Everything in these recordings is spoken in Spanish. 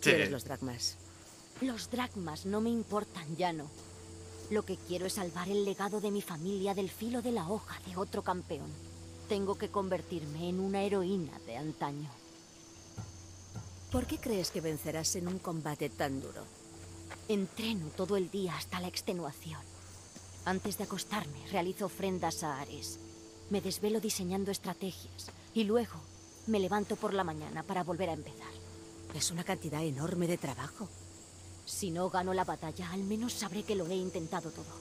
quieres los dracmas? Los dracmas no me importan, ya no. Lo que quiero es salvar el legado de mi familia del filo de la hoja de otro campeón. Tengo que convertirme en una heroína de antaño. ¿Por qué crees que vencerás en un combate tan duro? Entreno todo el día hasta la extenuación. Antes de acostarme, realizo ofrendas a Ares. Me desvelo diseñando estrategias. Y luego, me levanto por la mañana para volver a empezar. Es una cantidad enorme de trabajo. Si no gano la batalla, al menos sabré que lo he intentado todo.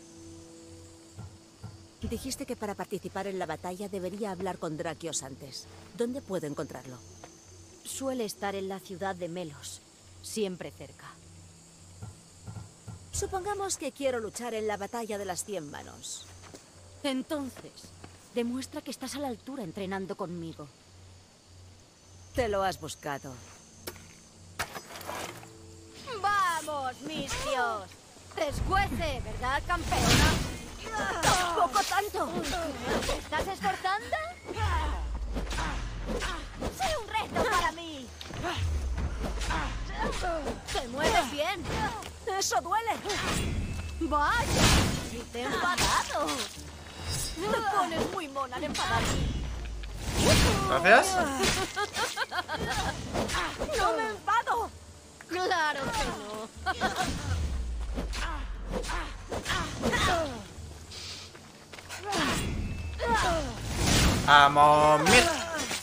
Dijiste que para participar en la batalla debería hablar con Drakios antes. ¿Dónde puedo encontrarlo? Suele estar en la ciudad de Melos, siempre cerca. Supongamos que quiero luchar en la batalla de las 100 manos. Entonces, demuestra que estás a la altura entrenando conmigo. Te lo has buscado. ¡Vamos, Misios! ¡Descuece, ¿verdad, campeona? ¡Poco tanto! ¿Te estás esforzando? ¡Sé un reto para mí! ¡Te mueves bien! ¡Eso duele! ¡Vaya! ¡Y te he enfadado! Te pones muy mona al enfadarte. Gracias. ¡No me enfado! ¡Claro que no! ¡Vamos, mierda!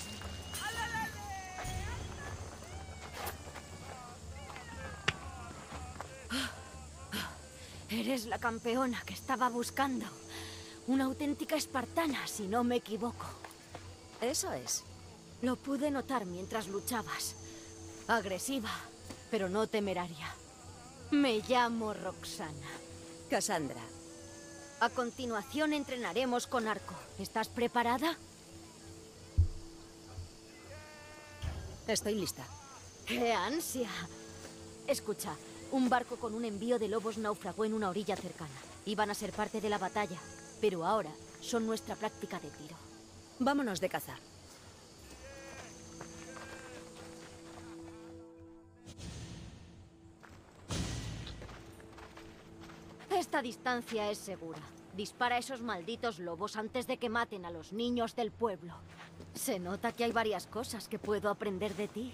Eres la campeona que estaba buscando. Una auténtica espartana, si no me equivoco. Eso es. Lo pude notar mientras luchabas. Agresiva, pero no temeraria. Me llamo Roxana. Cassandra. A continuación entrenaremos con arco. ¿Estás preparada? Estoy lista. ¡Qué ansia! Escucha, un barco con un envío de lobos naufragó en una orilla cercana. Iban a ser parte de la batalla, pero ahora son nuestra práctica de tiro. Vámonos de caza. Esta distancia es segura. Dispara a esos malditos lobos antes de que maten a los niños del pueblo. Se nota que hay varias cosas que puedo aprender de ti.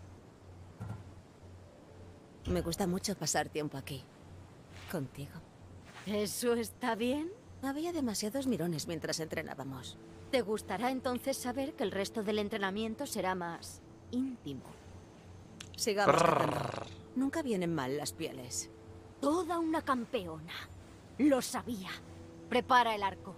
Me gusta mucho pasar tiempo aquí. Contigo. ¿Eso está bien? Había demasiados mirones mientras entrenábamos. Te gustará entonces saber que el resto del entrenamiento será más íntimo. Sigamos cazando. Nunca vienen mal las pieles. Toda una campeona. Lo sabía. Prepara el arco.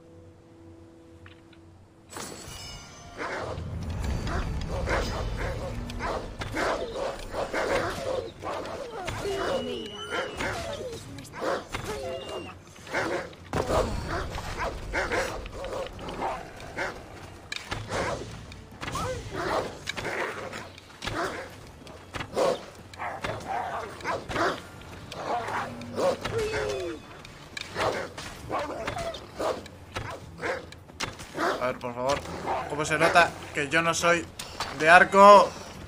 Mira, pareces una estrella. A ver, por favor. ¿Cómo se nota que yo no soy de arco?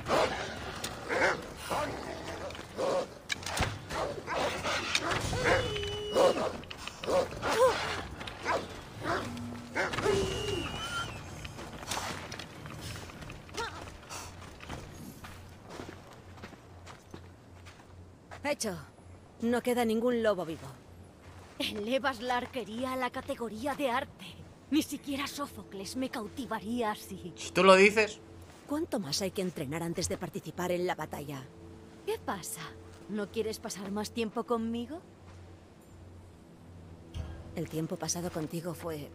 Hecho. No queda ningún lobo vivo. Elevas la arquería a la categoría de arte. Ni siquiera Sófocles me cautivaría así. Si tú lo dices. ¿Cuánto más hay que entrenar antes de participar en la batalla? ¿Qué pasa? ¿No quieres pasar más tiempo conmigo? El tiempo pasado contigo fue...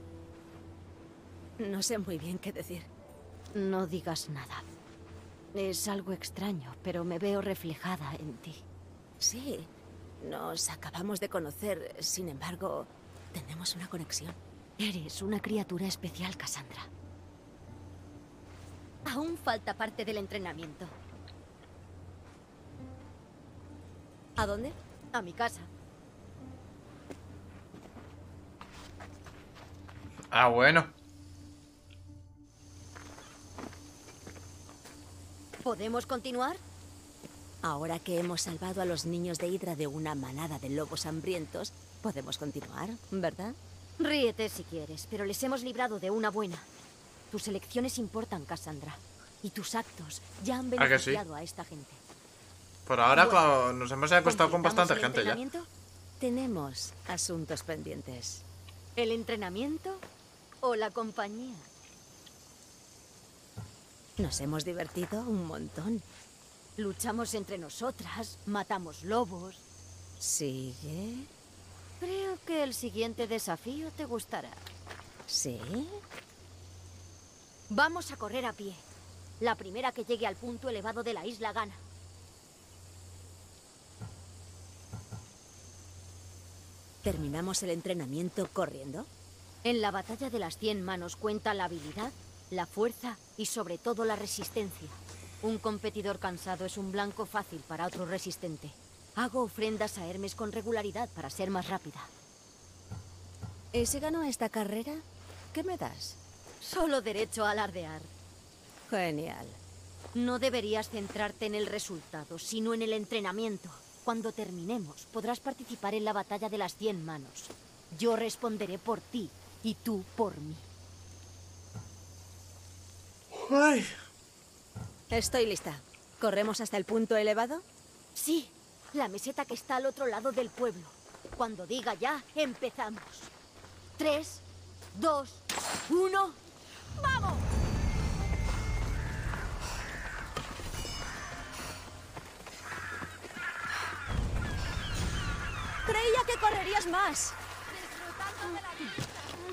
No sé muy bien qué decir. No digas nada. Es algo extraño, pero me veo reflejada en ti. Sí, nos acabamos de conocer. Sin embargo, tenemos una conexión. Eres una criatura especial, Cassandra. Aún falta parte del entrenamiento. ¿A dónde? A mi casa. Ah, bueno. ¿Podemos continuar? Ahora que hemos salvado a los niños de Hydra de una manada de lobos hambrientos, podemos continuar, ¿verdad? Ríete si quieres, pero les hemos librado de una buena. Tus elecciones importan, Cassandra. Y tus actos ya han ¿A que sí? beneficiado a esta gente. Por ahora Bueno, nos hemos acostado con ¿completamos bastante el gente ya. entrenamiento? Tenemos asuntos pendientes. ¿El entrenamiento o la compañía? Nos hemos divertido un montón. Luchamos entre nosotras, matamos lobos. ¿Sigue? Creo que el siguiente desafío te gustará. ¿Sí? Vamos a correr a pie. La primera que llegue al punto elevado de la isla gana. ¿Terminamos el entrenamiento corriendo? En la batalla de las 100 manos cuenta la habilidad, la fuerza y sobre todo la resistencia. Un competidor cansado es un blanco fácil para otro resistente. Hago ofrendas a Hermes con regularidad para ser más rápida. ¿Y si gano esta carrera? ¿Qué me das? Solo derecho a alardear. Genial. No deberías centrarte en el resultado, sino en el entrenamiento. Cuando terminemos, podrás participar en la batalla de las 100 manos. Yo responderé por ti y tú por mí. Ay. Estoy lista. ¿Corremos hasta el punto elevado? Sí, la meseta que está al otro lado del pueblo. Cuando diga ya, empezamos. 3, 2, 1... ¡Vamos! Creía que correrías más. Disfrutando de la vista.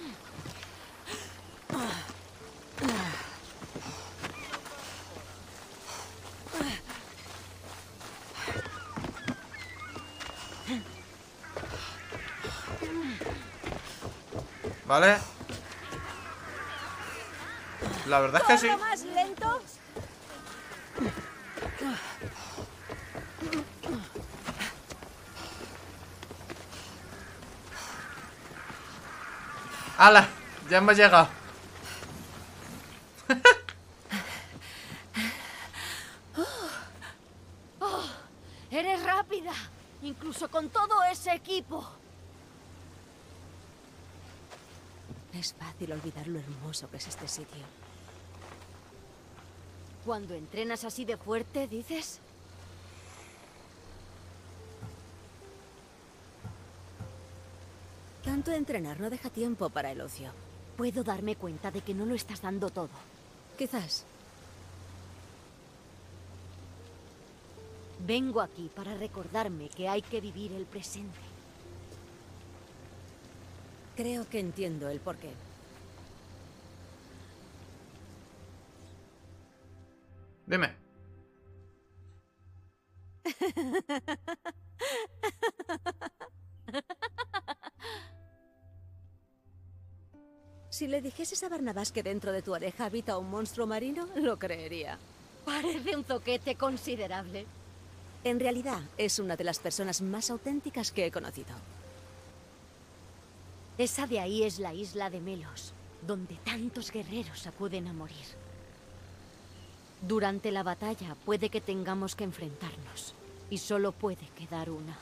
¿Vale? La verdad es que sí. ¿Corro más lento? ¡Hala! Ya hemos llegado. ¡Eres rápida! Incluso con todo ese equipo. Es fácil olvidar lo hermoso que es este sitio. Cuando entrenas así de fuerte, ¿dices? Tanto entrenar no deja tiempo para el ocio. Puedo darme cuenta de que no lo estás dando todo. Quizás. Vengo aquí para recordarme que hay que vivir el presente. Creo que entiendo el porqué. Dime. Si le dijeses a Barnabás que dentro de tu oreja habita un monstruo marino, lo creería. Parece un zoquete considerable. En realidad, es una de las personas más auténticas que he conocido. Esa de ahí es la isla de Melos, donde tantos guerreros acuden a morir. Durante la batalla puede que tengamos que enfrentarnos, y solo puede quedar una.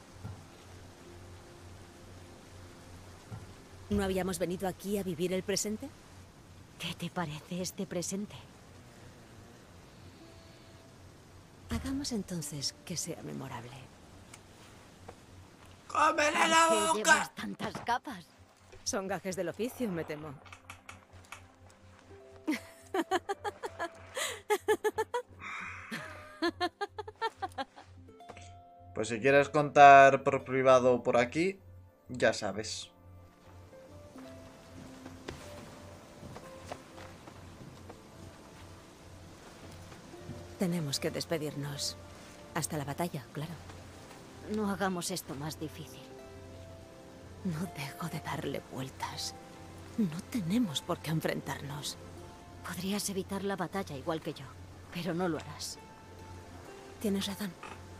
¿No habíamos venido aquí a vivir el presente? ¿Qué te parece este presente? Hagamos entonces que sea memorable. ¡Cómele la ¿Por qué boca! llevas tantas capas? Son gajes del oficio, me temo. Pues si quieres contar por privado por aquí, ya sabes. Tenemos que despedirnos. Hasta la batalla, claro. No hagamos esto más difícil. No dejo de darle vueltas. No tenemos por qué enfrentarnos. Podrías evitar la batalla igual que yo, pero no lo harás. Tienes razón.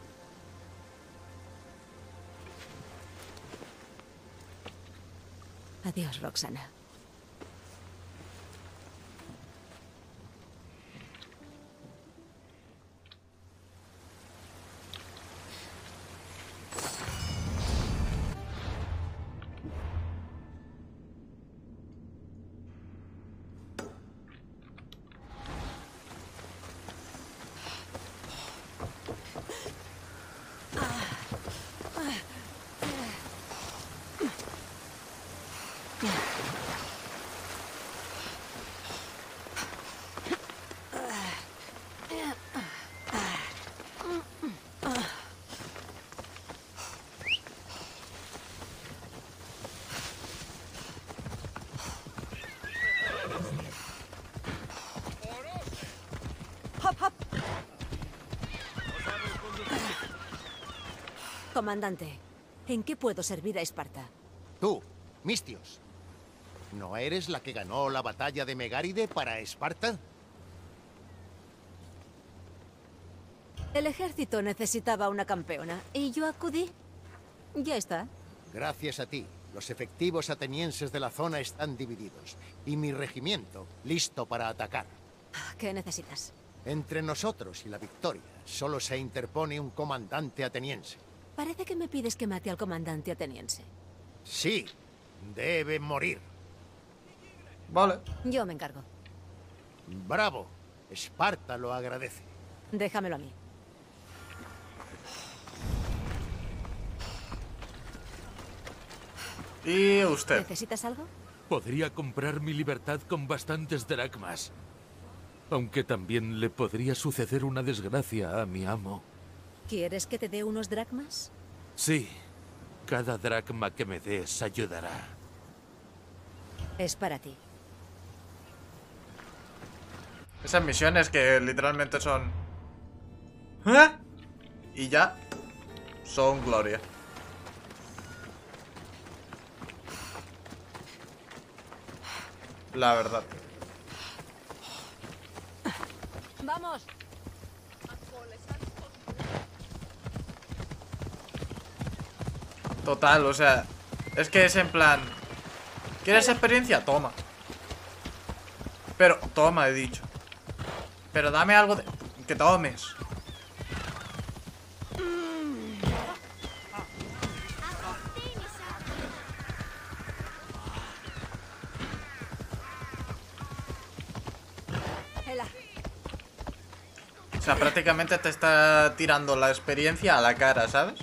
Adiós, Roxana. Comandante, ¿en qué puedo servir a Esparta? Tú, Mistios. ¿No eres la que ganó la batalla de Megáride para Esparta? El ejército necesitaba una campeona y yo acudí. Ya está. Gracias a ti, los efectivos atenienses de la zona están divididos y mi regimiento listo para atacar. ¿Qué necesitas? Entre nosotros y la victoria solo se interpone un comandante ateniense. Parece que me pides que mate al comandante ateniense. Sí, debe morir. Vale. Yo me encargo. Bravo, Esparta lo agradece. Déjamelo a mí. ¿Y usted? ¿Necesitas algo? Podría comprar mi libertad con bastantes dracmas. Aunque también le podría suceder una desgracia a mi amo. ¿Quieres que te dé unos dracmas? Sí, cada dracma que me des ayudará. Es para ti. Esas misiones que literalmente son... ¿eh? Y ya son gloria. La verdad. ¡Vamos! Total, o sea, es que es en plan... ¿Quieres experiencia? Toma. Pero, toma, he dicho. Pero dame algo de... que tomes. O sea, prácticamente te está tirando la experiencia a la cara, ¿sabes?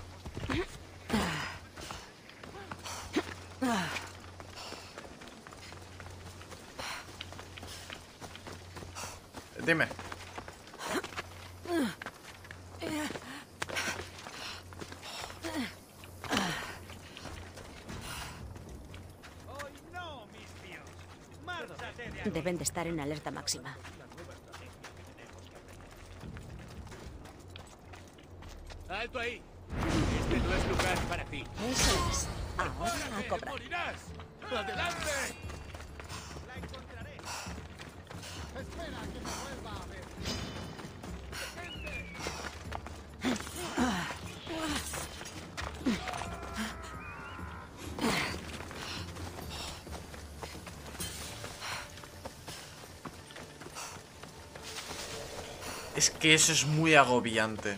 Dime. Deben de estar en alerta máxima. ¡Alto ahí! Este no es lugar para ti. Eso es. Ahora a cobrar. ¡Morirás! ¡Adelante! La encontraré. Espera que me vuelva a ver. Es que eso es muy agobiante.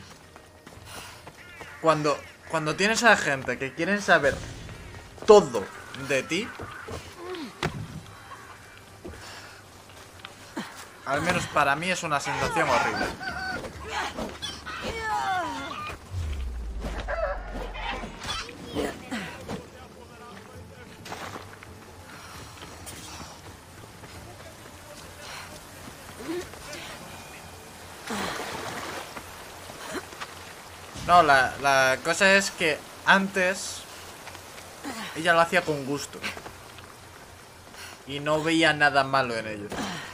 Cuando tienes a gente que quieren saber todo de ti, al menos para mí es una sensación horrible. No, la cosa es que antes ella lo hacía con gusto y no veía nada malo en ello.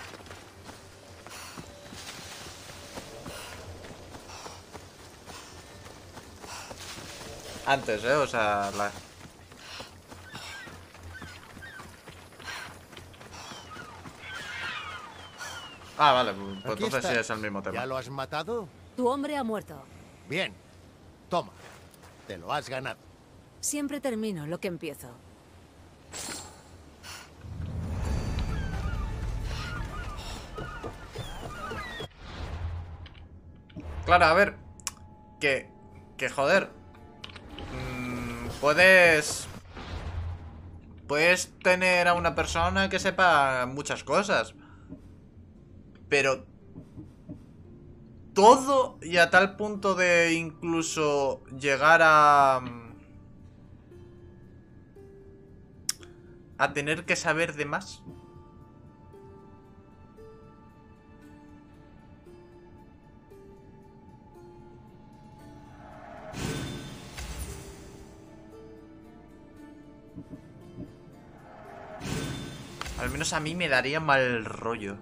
Antes, o sea, Ah, vale, pues Aquí entonces sí estás. es el mismo tema. ¿Ya lo has matado? Tu hombre ha muerto. Bien. Toma. Te lo has ganado. Siempre termino lo que empiezo. Claro, a ver. Que joder. Puedes tener a una persona que sepa muchas cosas. Pero todo y a tal punto de incluso llegar a tener que saber de más. Al menos a mí me daría mal rollo.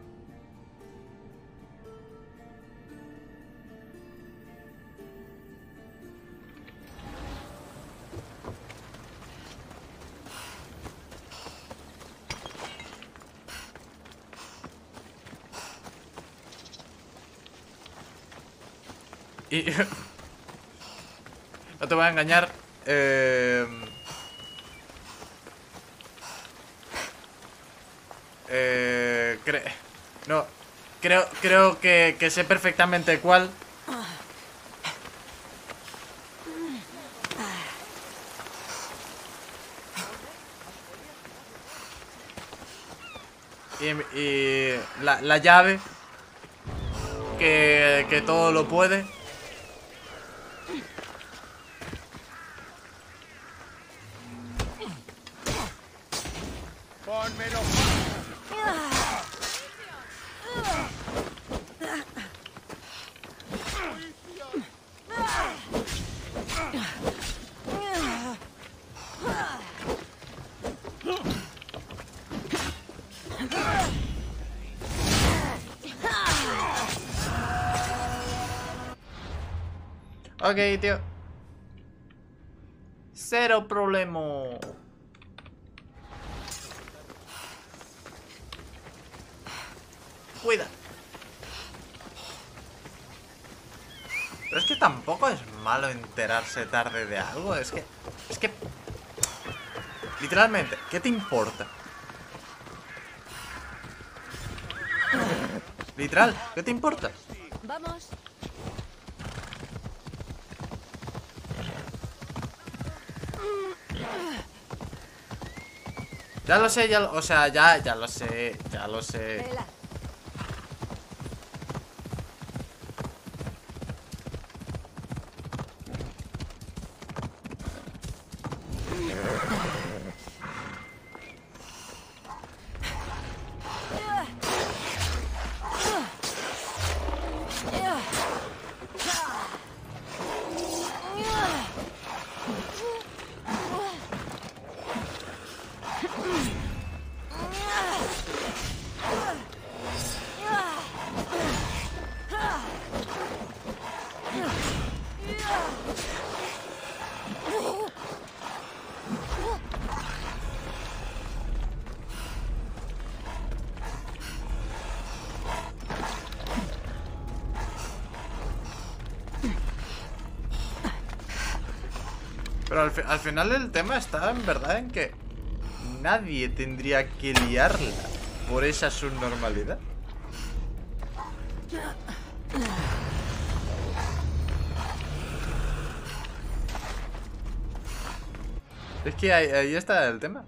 Y no te voy a engañar. No, creo que sé perfectamente cuál. Y la llave que todo lo puede. ¡Pónmelo! Ok, tío. Cero problema. Cuida. Pero es que tampoco es malo enterarse tarde de algo. Es que... Literalmente, ¿qué te importa? Literal, ¿qué te importa? Vamos. Ya lo sé, o sea, ya lo sé, ya lo sé. Vela. Pero al final el tema está en verdad en que nadie tendría que liarla por esa subnormalidad. Es que ahí está el tema.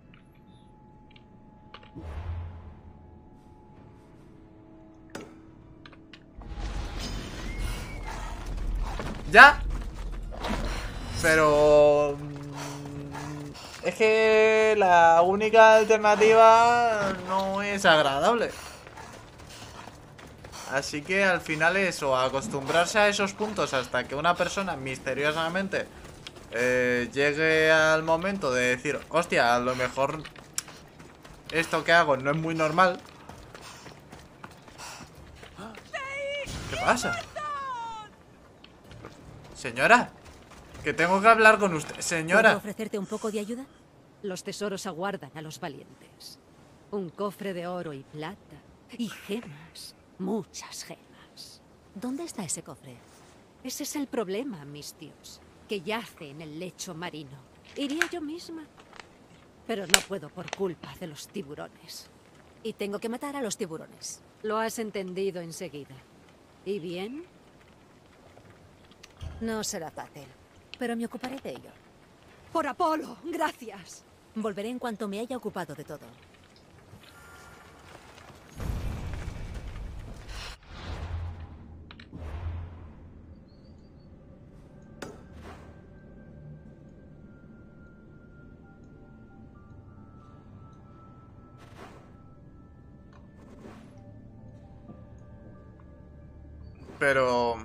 ¿Ya? Pero... es que la única alternativa no es agradable. Así que al final es o acostumbrarse a esos puntos hasta que una persona misteriosamente llegue al momento de decir, hostia, a lo mejor esto que hago no es muy normal. ¿Qué pasa? Señora, que tengo que hablar con usted. Señora. ¿Puedo ofrecerte un poco de ayuda? Los tesoros aguardan a los valientes. Un cofre de oro y plata. Y gemas. Muchas gemas. ¿Dónde está ese cofre? Ese es el problema, mis tíos. Que yace en el lecho marino. Iría yo misma. Pero no puedo por culpa de los tiburones. Y tengo que matar a los tiburones. Lo has entendido enseguida. ¿Y bien? No será fácil, pero me ocuparé de ello. ¡Por Apolo! ¡Gracias! Volveré en cuanto me haya ocupado de todo. Pero...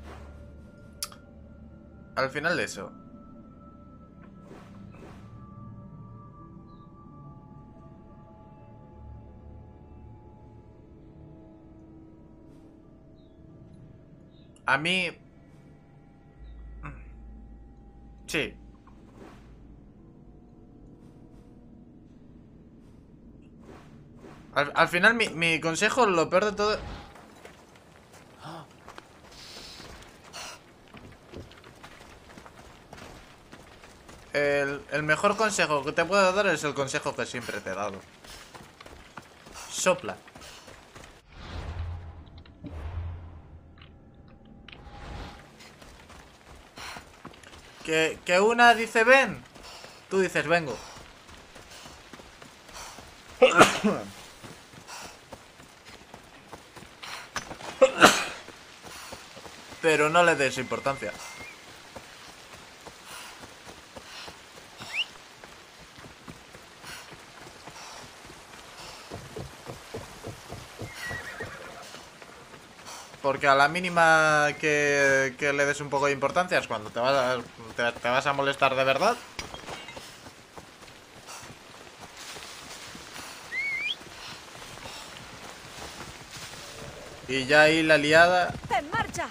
al final de eso... a mí... sí. Al final mi consejo, lo peor de todo... El mejor consejo que te puedo dar es el consejo que siempre te he dado. Sopla. Que una dice ven, tú dices vengo. Pero no le des importancia. Porque a la mínima que le des un poco de importancia es cuando te vas a molestar de verdad. Y ya ahí la liada. ¡En marcha!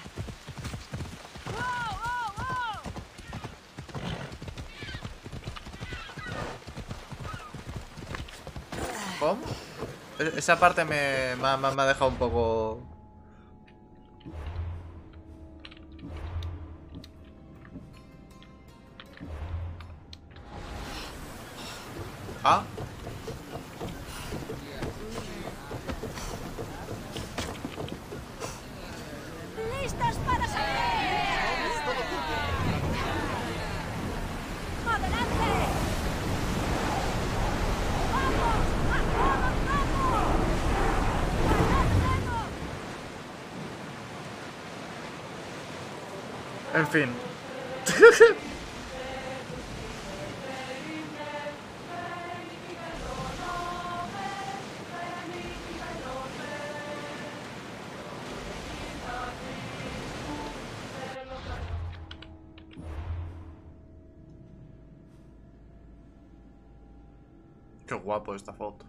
¿Cómo? Esa parte me ha dejado un poco... ¿Ah? ¡Listos para salir! ¡Adelante! ¡Vamos! ¡Avanzamos! ¡Ganademos! En fin. Qué guapo esta foto.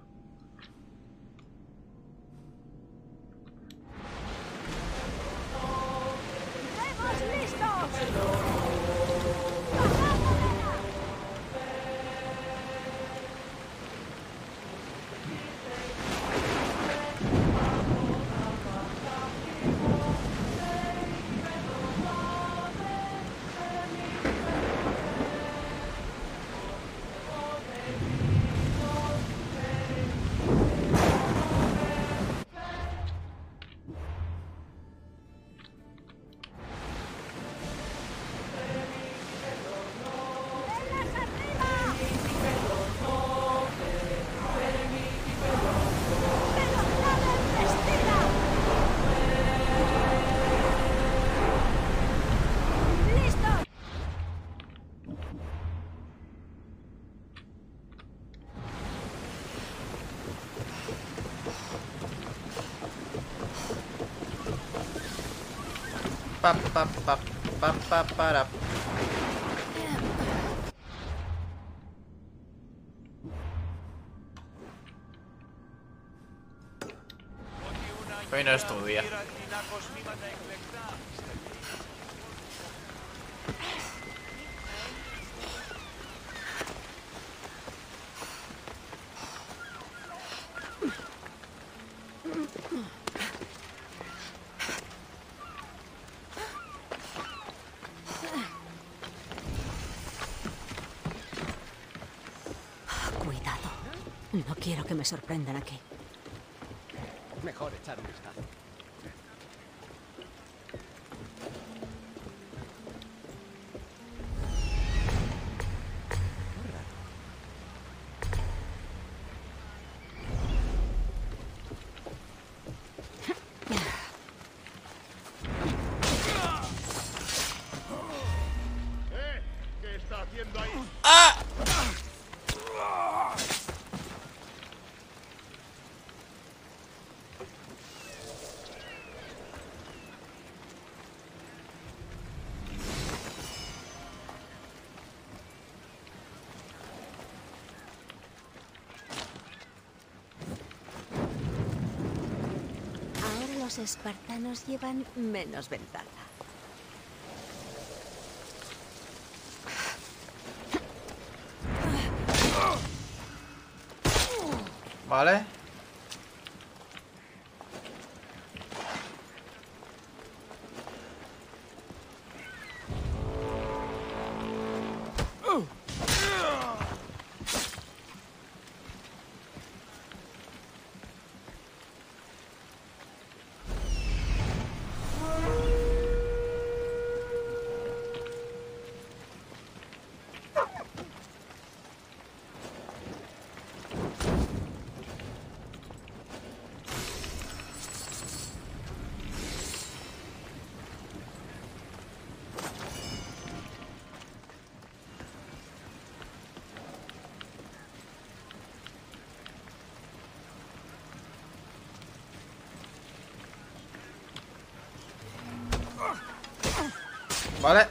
¡Estamos listos! Pa, pa, pa, pa, pa, para. Hoy no es tu día. Cuidado. No quiero que me sorprendan aquí. Mejor echar un vistazo. ¿Qué está haciendo ahí? Ahora los espartanos llevan menos ventaja. ¿Vale? Vale.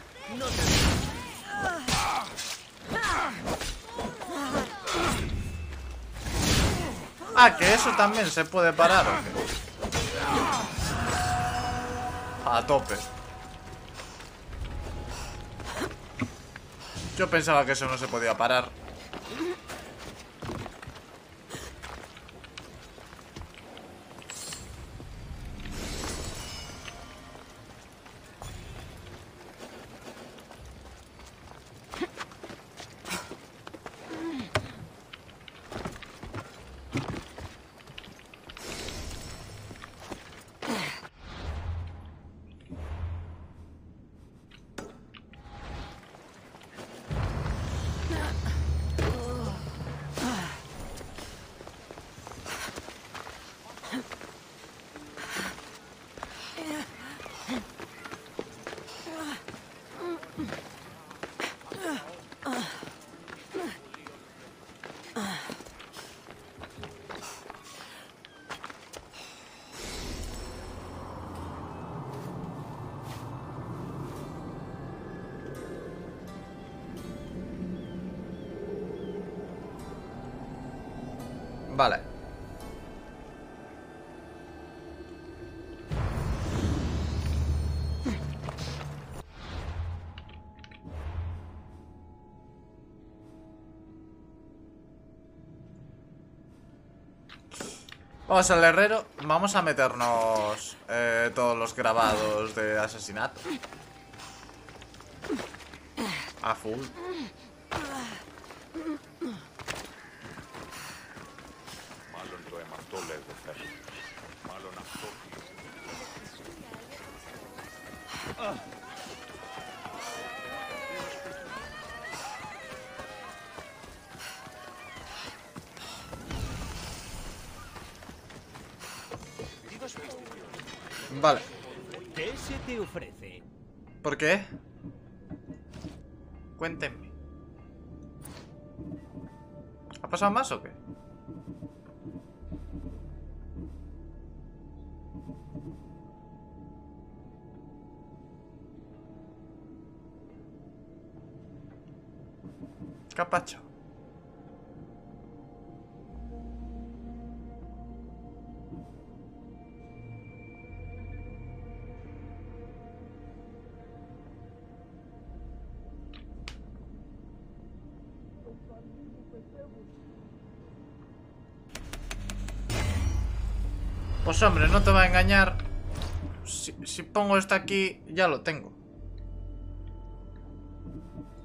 Ah, que eso también se puede parar, ¿o qué? A tope. Yo pensaba que eso no se podía parar. Vale. Vamos al herrero. Vamos a meternos todos los grabados de asesinato a full. Vale. ¿Qué se te ofrece? ¿Por qué? Cuéntenme. ¿Ha pasado más o qué? Capacho. Pues hombre, no te va a engañar. Si pongo esto aquí, ya lo tengo.